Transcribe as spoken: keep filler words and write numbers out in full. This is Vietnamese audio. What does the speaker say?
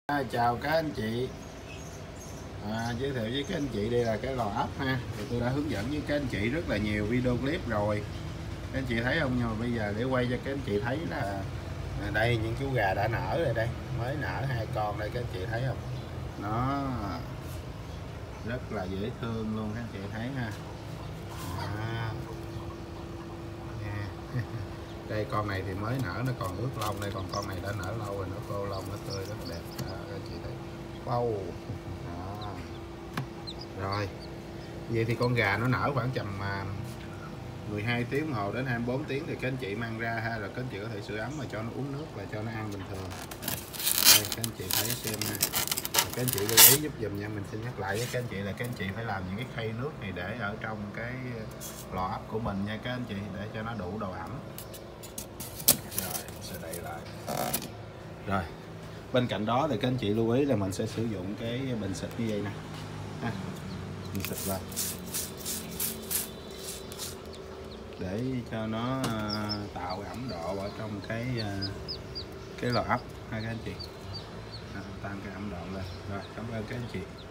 À, chào các anh chị, à, giới thiệu với các anh chị đây là cái lò ấp ha. Thì tôi đã hướng dẫn với các anh chị rất là nhiều video clip rồi, các anh chị thấy không? Nhưng mà bây giờ để quay cho các anh chị thấy là à, đây những chú gà đã nở rồi, đây mới nở hai con đây, các anh chị thấy không? Nó rất là dễ thương luôn, các anh chị thấy ha. À, đây con này thì mới nở, nó còn ướt lông đây, còn con này đã nở lâu rồi, nó khô lông, nó tươi rất đẹp đó, các anh chị thấy. Wow. Đó. Rồi vậy thì con gà nó nở khoảng tầm mười hai tiếng đồng hồ đến hai mươi bốn tiếng thì các anh chị mang ra ha, rồi các anh chị có thể sưởi ấm và cho nó uống nước và cho nó ăn bình thường. Đây các anh chị thấy xem ha, các anh chị lưu ý giúp dùm nha. Mình xin nhắc lại với các anh chị là các anh chị phải làm những cái khay nước này để ở trong cái lò ấp của mình nha các anh chị, để cho nó đủ độ ẩm. Rồi sẽ đậy lại. Rồi bên cạnh đó thì các anh chị lưu ý là mình sẽ sử dụng cái bình xịt như vậy nè ha. Mình xịt vào để cho nó tạo ẩm độ ở trong cái cái lò ấp ha các anh chị, tăng cái ẩm độ lên. Rồi cảm ơn các anh chị.